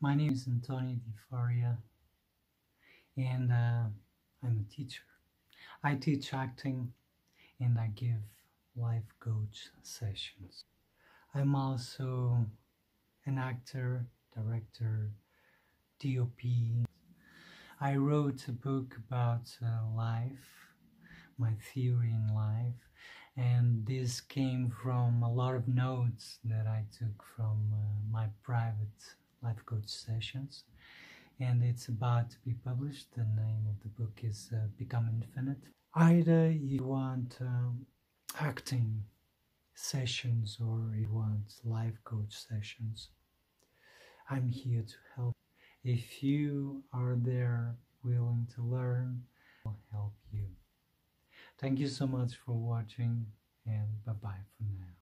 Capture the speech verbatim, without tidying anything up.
My name is Antonio Di Faria, and uh, I'm a teacher. I teach acting and I give life coach sessions. I'm also an actor, director, D O P. I wrote a book about uh, life, my theory in life, and this came from a lot of notes that I took from uh, my private life coach sessions, and it's about to be published. The name of the book is uh, Become Infinite. Either you want um, acting sessions or you want life coach sessions, I'm here to help. If you are there willing to learn, I'll help you. Thank you so much for watching, and bye bye for now.